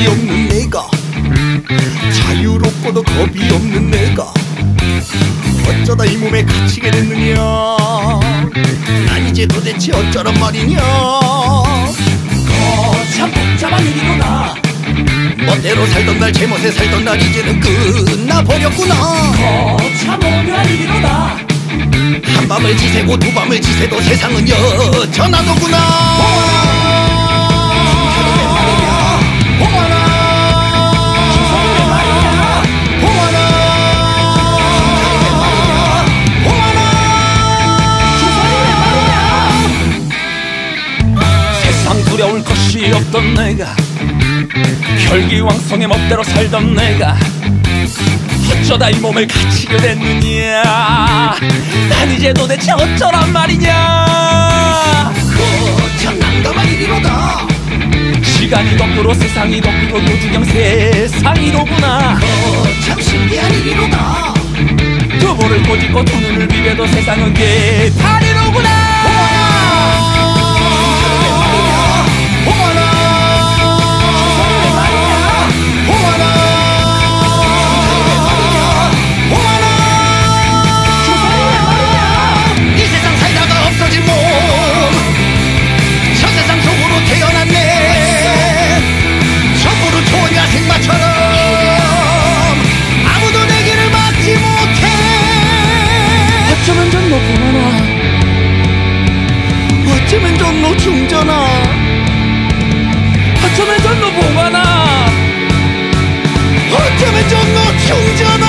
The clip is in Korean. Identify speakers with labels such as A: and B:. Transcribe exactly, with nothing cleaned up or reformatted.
A: 겁이 없는 내가, 자유롭고도 겁이 없는 내가 어쩌다 이 몸에 갇히게 됐느냐. 난 이제 도대체 어쩌란 말이냐.
B: 거참 복잡한 일이구나.
A: 멋대로 살던 날, 제멋에 살던 날 이제는 끝나버렸구나.
B: 거참 오묘한 일이로다.
A: 한밤을 지새고 두밤을 지새도 세상은 여전하더구나.
B: 춘천이 웬 말이냐.
A: 홍하나
B: 춘천이 웬 말이냐.
A: 홍하나
B: 춘천이 웬 말이냐.
A: 홍하나
B: 춘천이 웬 말이냐.
C: 세상 두려울 것이 없던 내가, 혈기왕성의 멋대로 살던 내가 어쩌다 이 몸을 갇히게 됐느냐. 난 이제 도대체 어쩌란 말이냐.
A: 거참 난감한 일이로다.
C: 시간이 덕후로 세상이 덕후로 요지경 세상이로구나.
A: 거참 신기한 일이로다.
C: 두 볼을 꼬집고 두 눈을 비벼도 세상은 개판이로구나.
A: 춘천이 웬 말이냐. 홍하나
B: 춘천이 웬 말이냐.
A: 홍하나
B: 춘천이 웬 말이냐.
A: 홍하나
B: 춘천이 웬 말이냐.
A: 이 세상 살다가 없어질 몸, 저 세상 속으로 태어났네. 전부로 좋은 야생마처럼 아무도 내 길을 막지 못해.
C: 어쩌면 전너 봉하나,
A: 어쩌면 전너 중전아.
C: 어쩌면 전너 봉하나,
A: 어쩌면 전너 중전아.